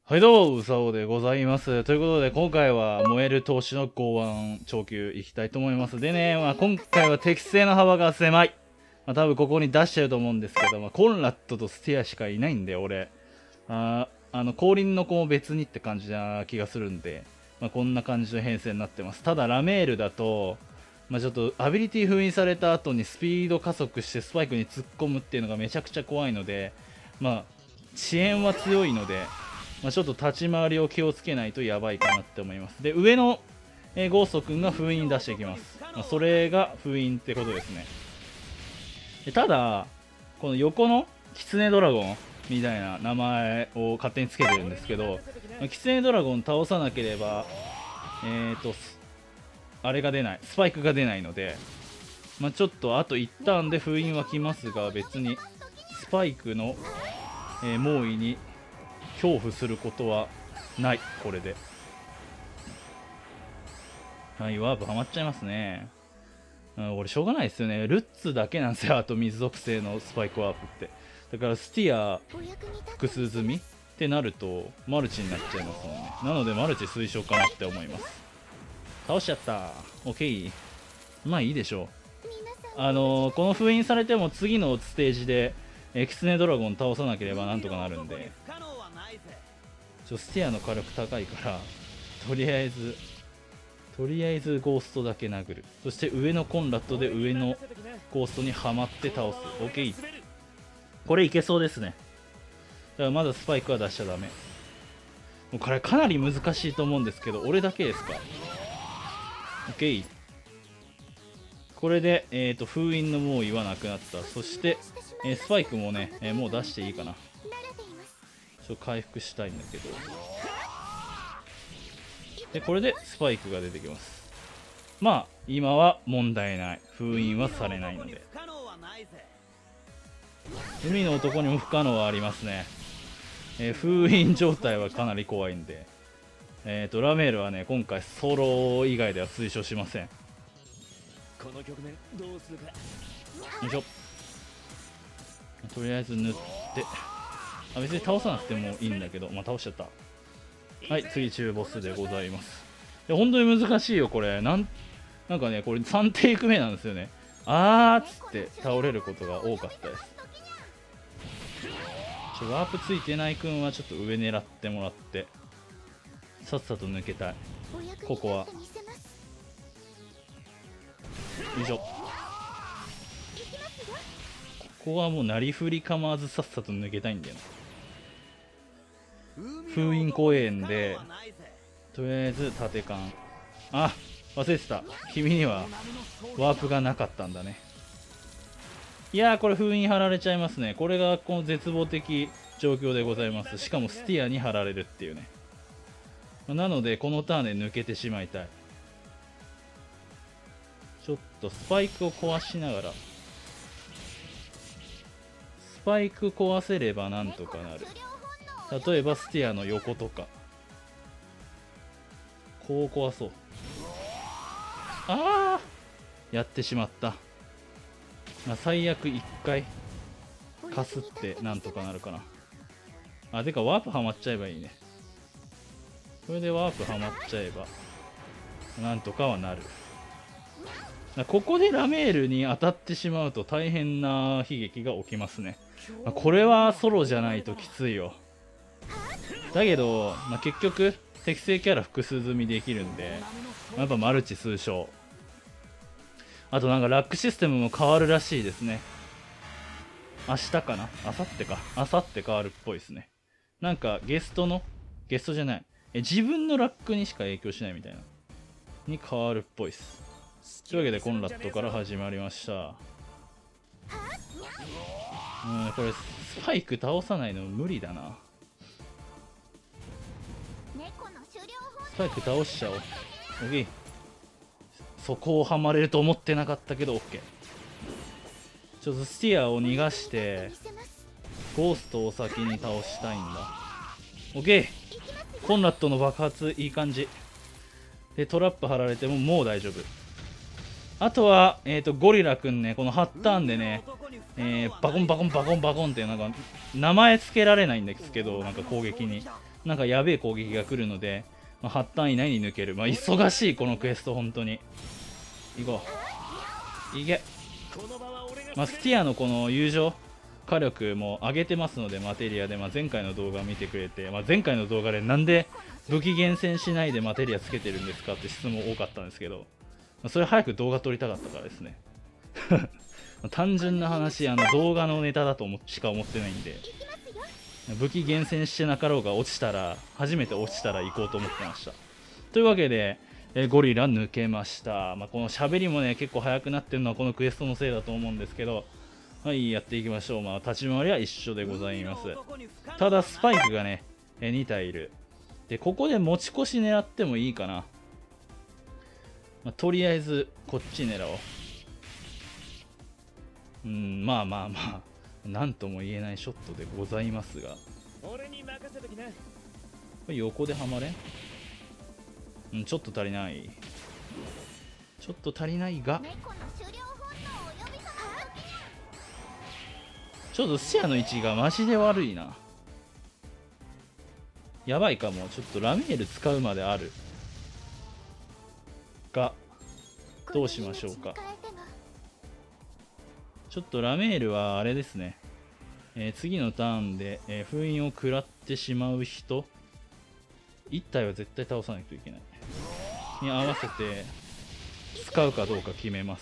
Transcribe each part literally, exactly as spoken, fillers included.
はいどうも、うさおでございます。ということで、今回は燃える闘志の剛腕長級いきたいと思います。でね、まあ、今回は適正の幅が狭い。まあ、多分ここに出しちゃうと思うんですけど、まあ、コンラッドとスティアしかいないんで、俺。ああの、降臨の子も別にって感じな気がするんで、まあ、こんな感じの編成になってます。ただ、ラメールだと、まあ、ちょっとアビリティ封印された後にスピード加速してスパイクに突っ込むっていうのがめちゃくちゃ怖いので、まあ、遅延は強いので、まあ、ちょっと立ち回りを気をつけないとやばいかなって思います。で、上の、えーゴースト君が封印出していきます。まあ、それが封印ってことですね。でただ、この横のキツネドラゴンみたいな名前を勝手につけてるんですけど、まあ、キツネドラゴン倒さなければ、えーと、あれが出ない、スパイクが出ないので、まあ、ちょっとあと一ターンで封印はきますが、別にスパイクの、えー猛威に恐怖することはない。これではい、ワープはまっちゃいますね。うん、俺しょうがないですよね。ルッツだけなんですよ、あと水属性のスパイクワープって。だからスティア複数積みってなるとマルチになっちゃいますもんね。なのでマルチ推奨かなって思います。倒しちゃった。 OK、 まあいいでしょう。あのー、この封印されても次のステージでエキツネドラゴン倒さなければなんとかなるんで、ちょスティアの火力高いからとりあえずとりあえずゴーストだけ殴る。そして上のコンラッドで上のゴーストにはまって倒す。 OK、 これいけそうですね。だからまだスパイクは出しちゃダメ。もうこれかなり難しいと思うんですけど、俺だけですか。 OK、 これで、えー、と封印の猛威はなくなった。そして、えースパイクもね、えーもう出していいかな。ちょっと回復したいんだけど、でこれでスパイクが出てきます。まあ今は問題ない、封印はされないので。海の男にも不可能はありますね。えー封印状態はかなり怖いんで、えーとラメールはね今回ソロ以外では推奨しません。 この局面どうするか。 よいしょ。とりあえず塗って、あ別に倒さなくてもいいんだけど、まあ倒しちゃった。はい、次中ボスでございます。いや本当に難しいよこれ。なんなんかね、これさんテイク目なんですよね。あーっつって倒れることが多かったです。ちょワープついてない君はちょっと上狙ってもらってさっさと抜けたい。ここはよいしょ。ここはもうなりふり構わずさっさと抜けたいんだよな。封印公園でとりあえず縦缶、あ忘れてた、君にはワープがなかったんだね。いやーこれ封印貼られちゃいますね。これがこの絶望的状況でございます。しかもスティアに貼られるっていうね。なのでこのターンで抜けてしまいたい。ちょっとスパイクを壊しながら、スパイク壊せればなんとかなる。例えばスティアの横とかこう壊そう。ああやってしまった。まあ、最悪いっかいかすってなんとかなるかな。あてかワープはまっちゃえばいいね。これでワープはまっちゃえばなんとかはなる。ここでラメールに当たってしまうと大変な悲劇が起きますね。まあ、これはソロじゃないときついよ。だけど、まあ、結局適正キャラ複数積みできるんで、まあ、やっぱマルチ推奨。あとなんかラックシステムも変わるらしいですね。明日かな、明後日か、明後日変わるっぽいですね。なんかゲストのゲストじゃないえ自分のラックにしか影響しないみたいなに変わるっぽいです。というわけでコンラッドから始まりました。うんこれスパイク倒さないの無理だな。スパイク倒しちゃおう。 OK、 そこをはまれると思ってなかったけど OK。 ちょっとスティアを逃がしてゴーストを先に倒したいんだ。 OK、 コンラッドの爆発いい感じでトラップ張られてももう大丈夫。あとは、えー、とゴリラくんね、このはちターンでね、えーバコンバコンバコンバコンってなんか名前つけられないんですけど、なんか攻撃になんかやべえ攻撃が来るので、まあ、はちターン以内に抜ける。まあ、忙しいこのクエスト、本当に。行こう。いけ。まあ、スティアのこの友情火力も上げてますので、マテリアで、まあ、前回の動画を見てくれて、まあ、前回の動画でなんで武器厳選しないでマテリアつけてるんですかって質問多かったんですけど、まあ、それ早く動画撮りたかったからですね。単純な話、あの動画のネタだと思しか思ってないんで、武器厳選してなかろうが落ちたら、初めて落ちたら行こうと思ってました。というわけで、えゴリラ抜けました。まあ、この喋りもね、結構速くなってるのはこのクエストのせいだと思うんですけど、はい、やっていきましょう。まあ、立ち回りは一緒でございます。ただ、スパイクがね、えに体いる。で、ここで持ち越し狙ってもいいかな。まあ、とりあえず、こっち狙おう。うん、まあまあまあ、なんとも言えないショットでございますが。横ではまれん？うん、ちょっと足りない。ちょっと足りないが。ちょっと視野の位置がマジで悪いな。やばいかも。ちょっとラミエル使うまである。が、どうしましょうか。ちょっとラメールはあれですね。えー、次のターンで、えー、封印を食らってしまう人、いち体は絶対倒さないといけない。に合わせて、使うかどうか決めます。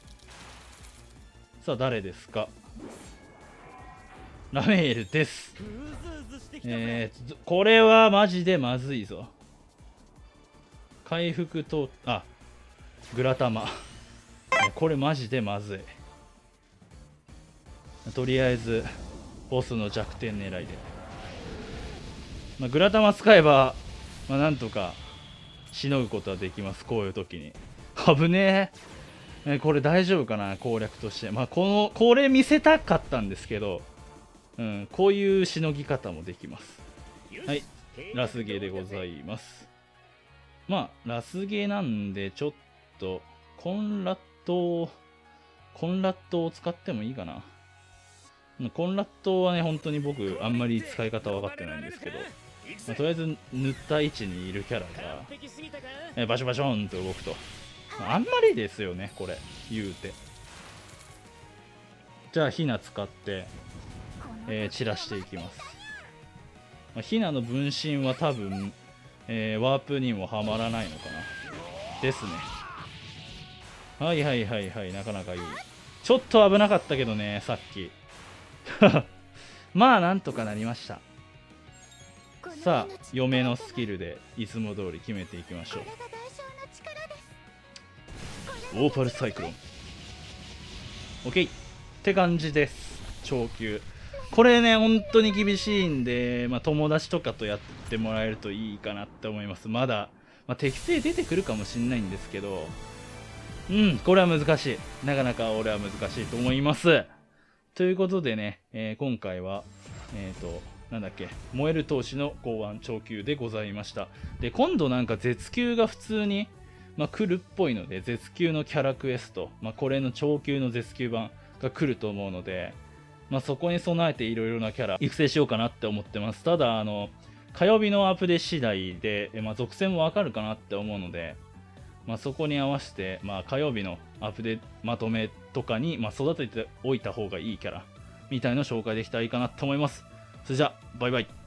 さあ、誰ですか。ラメールです。えー、これはマジでまずいぞ。回復と、あ、グラタマ。これマジでまずい。とりあえず、ボスの弱点狙いで。まあ、グラタマ使えば、まあ、なんとか、しのぐことはできます。こういう時に。危ねえ。えこれ大丈夫かな、攻略として。まあ、この、これ見せたかったんですけど、うん、こういうしのぎ方もできます。はい。ラスゲーでございます。まあ、ラスゲーなんで、ちょっと、コンラット、コンラットを使ってもいいかな。コンラットはね、本当に僕、あんまり使い方分かってないんですけど、まあ、とりあえず塗った位置にいるキャラが、えバショバションと動くと。まあ、あんまりですよね、これ、言うて。じゃあ、ヒナ使って、えー、散らしていきます。まあ、ヒナの分身は多分、えー、ワープにもはまらないのかな。ですね。はいはいはいはい、なかなかいい。ちょっと危なかったけどね、さっき。まあなんとかなりました。さあ嫁のスキルでいつも通り決めていきましょう。オーパルサイクロン OK って感じです。超級これね本当に厳しいんで、まあ、友達とかとやってもらえるといいかなって思います。まだ、まあ、適正出てくるかもしれないんですけど、うんこれは難しい。なかなか俺は難しいと思います。ということでね、えー、今回は、えっと、なんだっけ、燃える闘士の剛腕超級でございました。で、今度なんか絶級が普通に、まあ、来るっぽいので、絶級のキャラクエスト、まあ、これの超級の絶級版が来ると思うので、まあ、そこに備えていろいろなキャラ育成しようかなって思ってます。ただ、あの、火曜日のアップデ次第で、まあ、属性もわかるかなって思うので、まあ、そこに合わせて、まあ、火曜日のアップデートまとめとかに、まあ、育てておいた方がいいキャラみたいのを紹介できたらいいかなと思います。それじゃあバイバイ。